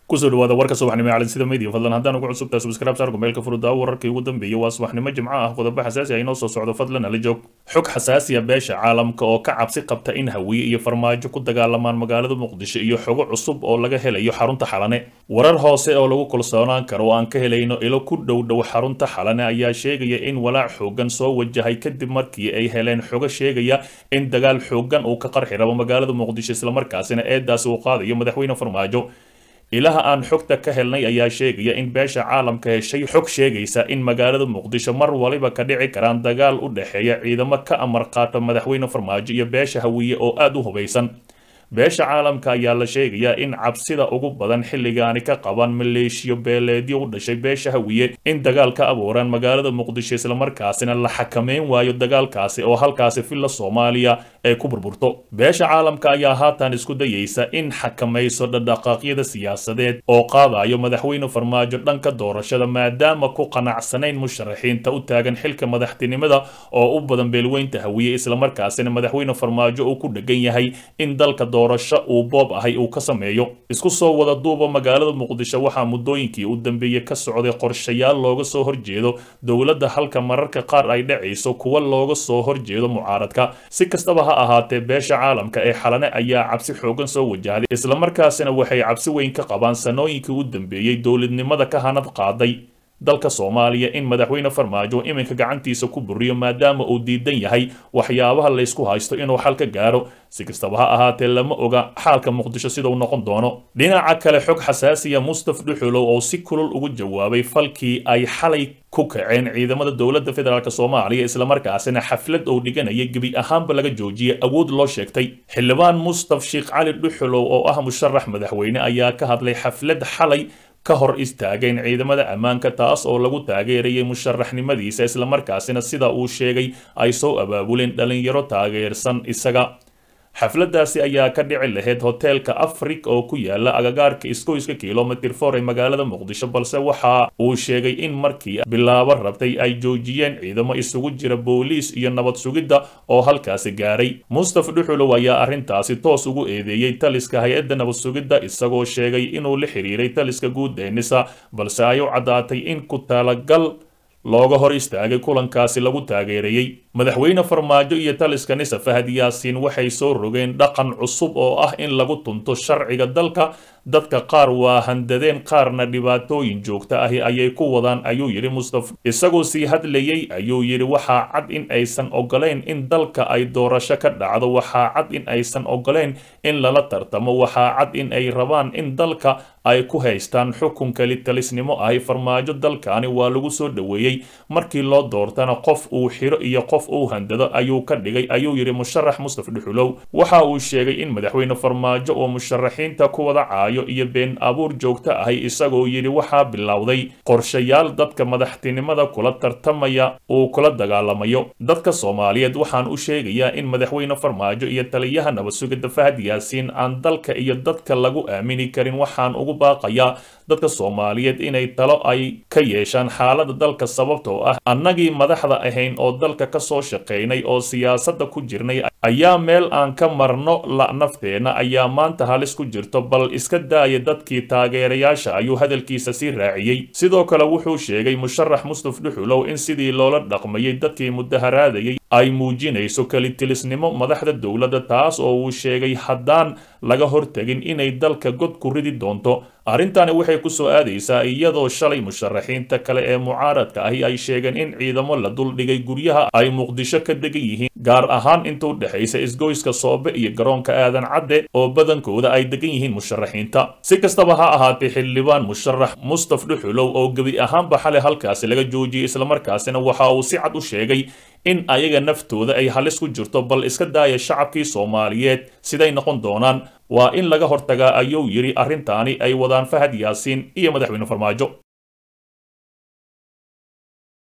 kusoo dhawaada warka subaxnimo ee sida media fadlan haddaan ugu cusubtahay subscribe saar gomeelka furuda wararkii ugu dambeeyay waa subaxnimo jimco ah qodobo xasaasi ah inoo soo socdo fadlan ala joog xog xasaasi ah beesha caalamka oo ka cabsi qabta in hawiye iyo farmaajo ku dagaalamaan magaalada muqdisho iyo xogo cusub oo laga helayo xarunta xalane warar hoose oo lagu kalsoonaan karo oo aan ka helayno ilo ku dhow xarunta xalane ayaa sheegaya in walaac xoogan soo wajahay kadib markii ay heleen xogo sheegaya in dagaal xoogan uu ka qarxi rabo magaalada muqdisho isla markaasina eedaas uu qaadayo madaxweyne farmaajo ilaha aan xogta ka helnay ayaa sheegaya in beesha caalamka heshay xog sheegaysa in magaalada muqdisho mar waliba ka dhici karaan dagaal u dhaxeeya ciidamo ka amar qaata madaxweyne farmaajo iyo beesha hawiye oo aad u hubaysan beesha caalamka ayaa la sheegayaa in cabsida ugu badan xilligaani ka qaban maleeshiyo beeleedyo u dhashay beesha hawiye in dagaal ka abuuraan magaalada muqdisho isla markaasina la xakameyn waayo dagaalkaasi oo halkaasi filla Soomaaliya ay ku burburto beesha caalamka ayaa haatan isku dayaysa in xakamayso dhaqdhaqaaqyada siyaasadeed oo qaadayo madaxweyne farmaajo dhanka doorashada maadaama ku qanacsanayn musharaxiinta u taagan xilka madaxtinimada oo u badan beelweynta hawiye isla markaasina madaxweyne farmaajo uu ku dhagan yahay in dalka doorasho uu boob ahay uu ka sameeyo isku soo wada duuba magaalada muqdisho waxaa muddooyinkii u dambeeyay ka socday qorshayaal looga soo horjeedo dowladda halka mararka qaar ay dhacayso kuwa looga soo horjeedo mucaaradka si kastaba ha ahaatee beesha caalamka ee xalane ayaa cabsi xoogan soo wajahday isla markaasina waxay cabsi weyn ka qabaan sanooyinkii u dambeeyay dowladnimada ka hanad qaaday dalka Soomaaliya in madaxweyne farmaajo iminka gacantiisa ku buriyo maadaama uu diidan yahay waxyaabaha la isku haysto inuu xal ka gaaro si kastaba ha ahaatee lama oga xaalka muqdisho sida uu noqon doono dhinaca kale xog xasaasiya Mustafa Dhuxulow oo si kulul ugu jawaabay falkii ay xalay ku kaceen ciidamada dowladda federaalka Soomaaliya isla markaasina xaflad oo dhiganaya gabi ahaanba laga joojiyay awood loo sheegtay xildhibaan Mustafa Sheekh Cali Dhuxulow oo ah musharax madaxweyne ayaa ka hadlay xaflad xalay ka hor istaageen ciidamada ammaanka taas oo lagu taageerayay musharaxnimadiisa isla markaasina sida uu sheegay ay soo abaabuleen dhalinyaro taageersan isaga xafladaasi ayaa ka dhici lahayd hoteelka Afrika oo ku yaala agagaarka iskoyska kilomitir 4 ee magaalada Muqdisho balse waxa uu sheegay in markii bilaabo rabtay ay joojiyeen ciidamo isugu jira booliis iyo nabad sugidda oo halkaasi gaaray Mustafa Dhuxulow ayaa arrintaasi toos ugu eedeeyay taliska hay'adda nabad sugidda isagoo sheegay inuu la xiriiray taliska guud ee NISA balse ay u cadaatay in ku talagal looga hor istaagay kulankaasi lagu taageerayay madaxweyne farmaajo iyo taliska NISA Fahad Yaasiin waxay soo rogeen dhaqan cusub oo ah in lagu tunto sharciga dalka dadka qaar waa handadeen qaarna dhibaatooyin joogta ah ayay ku wadaan ayuu yiri Mustafa isagoo sii hadlayay ayuu yiri waxa cad in aysan ogoleen in dalka ay doorasho ka dhacdo waxa cad in aysan ogoleen in lala tartamo waxa cad in ay rabaan in dalka ay ku haystaan xukunka litalisnimo ah farmaajo dalkaani waa lagu soo dhaweeyay markii loo doortana qof uu xiro iyo qof uu handado ayuu ka dhigay ayuu yiri musharax Mustafa Dhuxulow waxa uu sheegay in madaxweyne farmaajo oo musharaxiinta ku wada caayo iyo been abuur joogta ah isagoo yiri waxa bilowday qorshayaal dadka madaxtinimada kula tartamaya oo kula dagaalamayo dadka Soomaaliyeed waxaan u sheegayaa in madaxweyne farmaajo iyo taliyaha nabad sugidda Fahad Yaasiin aan dalka iyo dadka lagu aamini karin waxaan ugu baaqayaa dadka Soomaaliyeed inay talo ay ka yeeshaan xaaladda dalka sababtoo ah annagii madaxda ahayn oo dalka ka soo shaqeynay oo siyaasadda ku jirnay ayaa meel aan ka marno la nafteena ayaa maanta halis ku jirto bal iska daaya dadkii taageerayaasha ayuu hadalkiisa sii raaciyay sidoo kale wuxuu sheegay musharax Mustafa Dhuxulow in sidii loola dhaqmayay dadkii mudaharaadayay ay muujinayso kalitilisnimo madaxda dowladda taas oo uu sheegay haddaan laga hortagin inay dalka god ku ridi doonto arrintani waxay ku soo aadaysaa iyadoo shalay musharaxiinta kale ee mucaaradka ahi ay sheegeen in ciidamo la dul dhigay guryaha ay Muqdisho ka degan yihiin gaar ahaan intuu dhaxaysa isgoyska Soobe iyo garoonka Aadan Cadde oo badankooda ay degan yihiin musharaxiinta si kastaba ha ahaatee xildhibaan musharax Mustafa Dhuxulow oo gabi ahaanba xalay halkaasi laga joojiyay isla markaasina waxa uu si cad u sheegay in ayaga naftooda ay halis ku jirto bal iska daaya shacabkii Soomaaliyeed siday noqon doonaan waa in laga hortagaa ayuu yiri arrintaani ay wadaan Fahad Yaasiin iyo madaxweyne farmaajo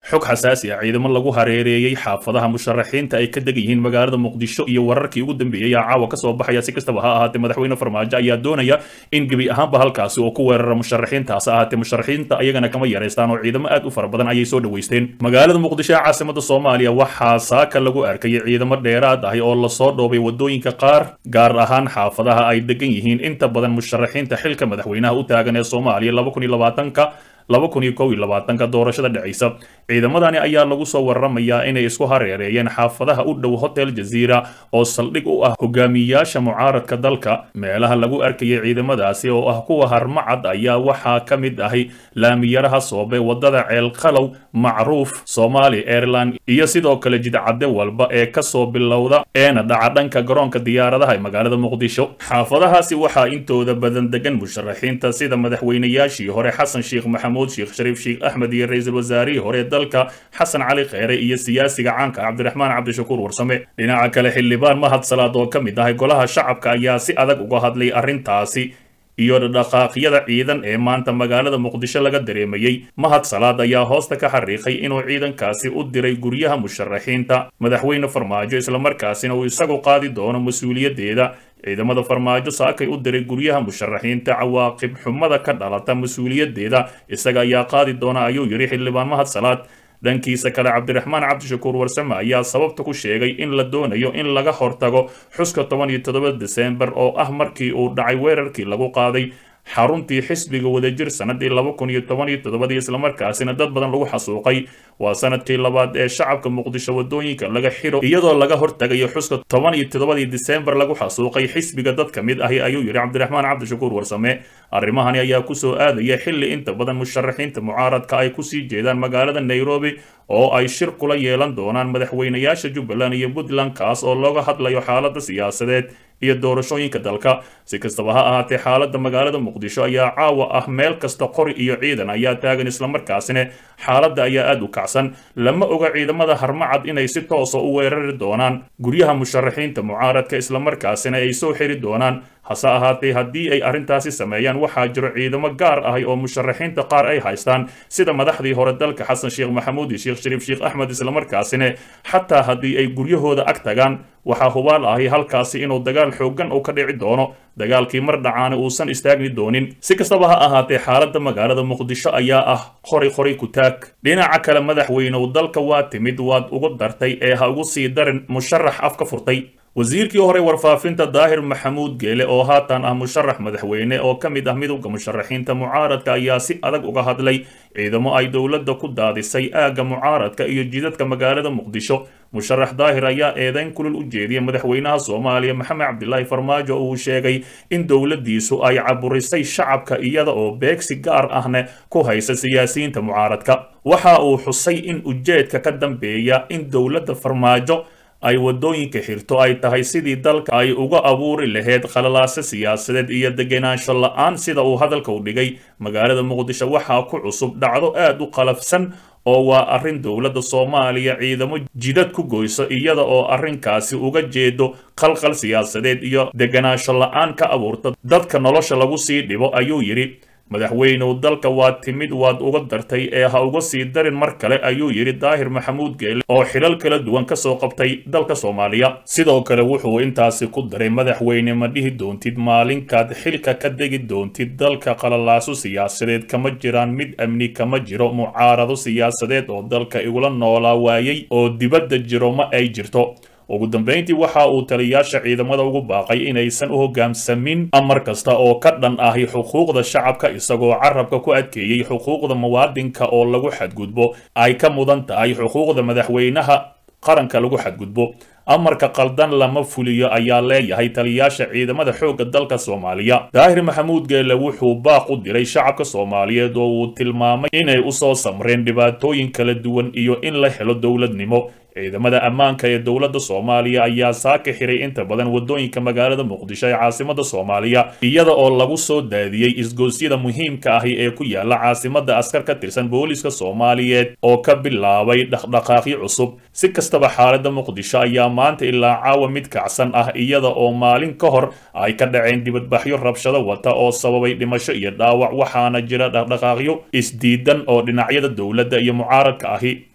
xog xasaasi ah ciidamo lagu hareereeyay xaafadaha musharaxiinta ay ka degan yihiin magaalada muqdisho iyo wararkii ugu dambeeyay ayaa caawa kasoo baxaya si kastaba ha ahaatee madaxweyne farmaajo ayaa doonaya in gebi ahaanba halkaasi oo ku weerara musharaxiintaas ahaatee musharaxiinta ayagana kama yareystaan oo ciidamo aad u fara badan ayay soo dhaweysteen magaalada muqdisho ee caasimada soomaaliya waxaa saaka lagu arkayay ciidamo dheeraad ah oo lasoo dhoobay wadooyinka qaar gaar ahaan xaafadaha ay degan yihiin inta badan musharaxiinta xilka madaxweynaha u taagan ee soomaaliya 2021 doorashada dhacaysa ciidamadani ayaa lagu soo waramayaa inay isku hareereeyeen xaafadaha u dhow hotel jazeera oo saldhig u ah hogaamiyaasha mucaaradka dalka meelaha lagu arkayay ciidamadaasi oo ah kuwa harmacad ayaa waxaa ka mid ahay laamiyaraha soobe wadada ceelqalow macruuf Somali Airline iyo sidoo kale jidcade walba ee kasoo bilowda eena dhaca dhanka garoonka diyaaradaha ee magaalada muqdisho xaafadahaasi waxaa intooda badan degan musharaxiinta sida madaxweynayaashii hore xasan sheekh maxamuud sheekh shariif sheekh axmed iyo ra'iisul wasaarihii hore dalka xasan cali kheyre iyo siyaasiga caanka cabdiraxmaan cabdishakuur warsame dhinaca kale xildhibaan mahad salaad oo ka mid ah golaha shacabka ayaa si adag uga hadlay arrintaasi iyo dhaqaaqyada ciidan ee maanta magaalada muqdisho laga dareemayay mahad salaad ayaa hoosta ka xariiqay inuu ciidankaasi u diray guryaha musharaxiinta madaxweyne farmaajo isla markaasina uu isagu qaadi doono mas'uuliyadeeda ciidamada farmaajo saakay u diray guryaha musharaxiinta cawaaqib xumada ka dhalata mas'uuliyadeeda isaga ayaa qaadi doona ayuu yiri xildhibaan mahad salaad dhankiisa kale cabdiraxmaan cabdishakuur warsame ayaa sababta ku sheegay in la doonayo in laga hortago xuska 17 December oo ah markii uu dhacay weerarkii lagu qaaday xaruntii xisbiga wadajir sanadii 2017 isla markaasina dad badan lagu xasuuqay waa sanadkii labaad ee shacabka muqdisho wadooyinka laga xiro iyadoo laga hortagayo xuska 17 December lagu xasuuqay xisbiga dad kamid ah ayuu yiri cabdiraxmaan cabdishakuur warsame arrimahani ayaa ku soo aadaya xilli inta badan musharaxiinta mucaaradka ay ku sii jeedaan magaalada Nairobi oo ay shir kula yeelan doonaan madaxweynayaasha Jubbaland iyo Puntland kaas oo looga hadlayo xaaladda siyaasadeed iyo doorashooyinka dalka si kastaba ha ahaatee xaaladda magaalada muqdisho ayaa caawa ah meel kasta qori iyo ciidan ayaa taagan isla markaasina xaaladda ayaa aad u kacsan lama oga ciidamada harmacad inay si toos ah u weerari doonaan guryaha musharaxiinta mucaaradka isla markaasina ay soo xiri doonaan hase ahaatee haddii ay arrintaasi sameeyaan waxaa jiro ciidamo gaar ah oo musharaxiinta qaar ay haystaan sida madaxdii hore dalka xasan sheekh maxamuud iyo sheekh shariif sheekh axmed isla markaasina xataa haddii ay guryahooda ag tagaan waxaa hubaal ahi halkaasi inuu dagaal xooggan uu ka dhici doono dagaalkii mar dhacaana uusan istaagni doonin si kastaba ha ahaatee xaaladda magaalada muqdisho ayaa ah qori ku taag dhinaca kale madaxweynuhu dalka waa timid waad ugu dartay ee ha ugu sii darin musharax afka furtay wasiirkii hore warfaafinta daahir maxamuud geele oo haatan ah musharax madaxweyne oo ka mid ah midowga musharaxiinta mucaaradka ayaa si adag uga hadlay ciidamo ay dowladda ku daadisay aagga mucaaradka iyo jidadka magaalada muqdisho musharax daahir ayaa eedayn kulul u jeediyay madaxweynaha Soomaaliya Maxamed Cabdilaahi Farmaajo oo uu sheegay in dowladdiisu ay caburisay shacabka iyada oo beegsi gaar ahna ku haysa siyaasiyiinta mucaaradka waxa uu xusay in ujeedka ka dambeeya in dowladda Farmaajo ay wadooyinka xirto ay tahay sidii dalka ay uga abuuri lahayd qalalaase siyaasadeed iyo degenaansho la'aan sida uu hadalka u dhigay magaalada muqdisho waxaa ku cusub dhacdo aad u qalafsan oo waa arrin dowladda Soomaaliya ciidamo jidad ku goyso iyada oo arrinkaasi uga jeedo qalqal siyaasadeed iyo degenaansho la'aan ka abuurta dadka nolosha lagu sii dhibo ayuu yiri madaxweynuhu dalka waa timid waad uga dartay ee ha uga sii darin mar kale ayuu yiri daahir maxamuud geele oo xilal kala duwan ka soo qabtay dalka Soomaaliya sidoo kale wuxuu intaasi ku daray madaxweyne ma dhihi doontid maalinkaad xilka ka degi doontid dalka qalalaaso siyaasadeed kama jiraan mid amni kama jiro mucaarado siyaasadeed oo dalka igula noolaa waayay oo dibadda jiro ma ay jirto ugu dambeyntii waxa uu taliyaasha ciidamada ugu baaqay inaysan u hoggaamsamin amar kasta oo ka dhan ahi xuquuqda shacabka isagoo carabka ku adkeeyay xuquuqda muwaadinka oo lagu xadgudbo ay ka mudan tahay xuquuqda madaxweynaha qaranka lagu xadgudbo amarka qaldan lama fuliyo ayaa leeyahay taliyaasha ciidamada xoogga dalka Soomaaliya daahir maxamuud geele wuxuu baaq u diray shacabka Soomaaliyeed oo uu tilmaamay inay u soo samreen dhibaatooyin kala duwan iyo in la helo dowladnimo ciidamada ammaanka ee dowladda Soomaaliya ayaa saaka xiray inta badan wadooyinka magaalada Muqdisho ee caasimada Soomaaliya iyada oo lagu soo daadiyay isgoosyada muhiimka ah ee ku yaala caasimada askar ka tirsan booliska Soomaaliyeed oo ka bilaabay dhaqdhaqaaqyo cusub si kastaba xaaladda Muqdisho ayaa maanta ilaa caawa mid kacsan ah iyada oo maalin ka hor ay ka dhaceen dibadbaxyo rabshado wata oo sababay dhimasho iyo dhaawac waxaana jira dhaqdhaqaaqyo isdiidan oo dhinacyada dowladda iyo mucaaradka ahi